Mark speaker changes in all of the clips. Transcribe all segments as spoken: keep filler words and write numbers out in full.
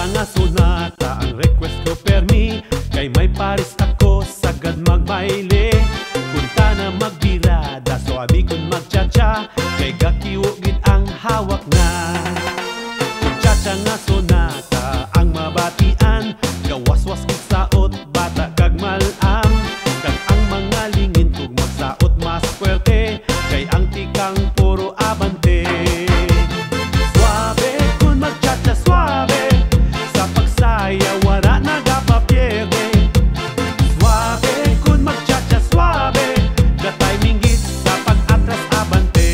Speaker 1: Cha-cha nga sonata ang request ko permi, kay may paris ako sagad magbaile. Kunta na magbirada so abi kun mag-cha-cha, kay gakiwugid ang hawak na. Cha-cha nga sonata ang mabatian, gawaswas gid saot bata kag malam. Kag ang mga lingin kog magsaot mas swerte, kay ang tikang puro abante. Suabe kun mag-cha-cha suabe, sa pagsaya wala nagapapierde. Suabe kun mag-cha-cha suabe, the timing gid sa pag-atras abante.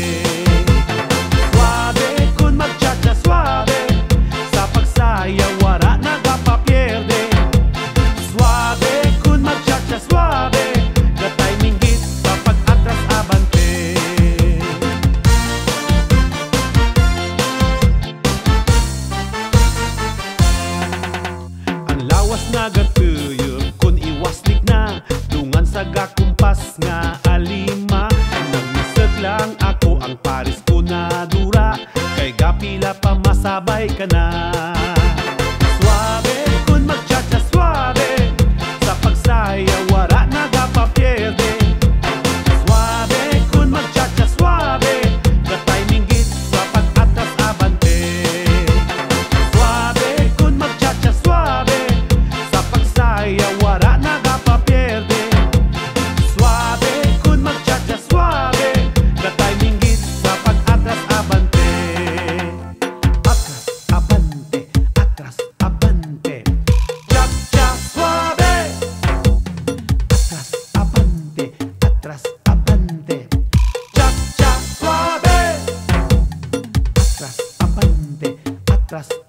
Speaker 1: Suabe kun mag-cha-cha suabe, sa pagsaya wala nagapapierde. Suabe kun mag-cha-cha suabe, the timing gid sa pag-atras abante. Ang lawas nagatuyog kun iwaslik na, dungan sa gakumpas nga alima. Nagmisag lang ako ang paris ko na dura, kay gapila pa masabay ka na. Suabe kun mag-cha-cha suabe, sa pagsaya wala nagapapierde. Suabe kun mag-cha-cha suabe, the timing gid sa pag-atras abante. Suabe kun mag-cha-cha suabe, sa pagsaya wala nagapapierde. Suabe kun mag-cha-cha suabe, the timing gid sa pag-atras abante. Atras abante, atras abante, cha-cha suabe. Atras abante, atras abante, cha-cha suabe. Atras abante, atras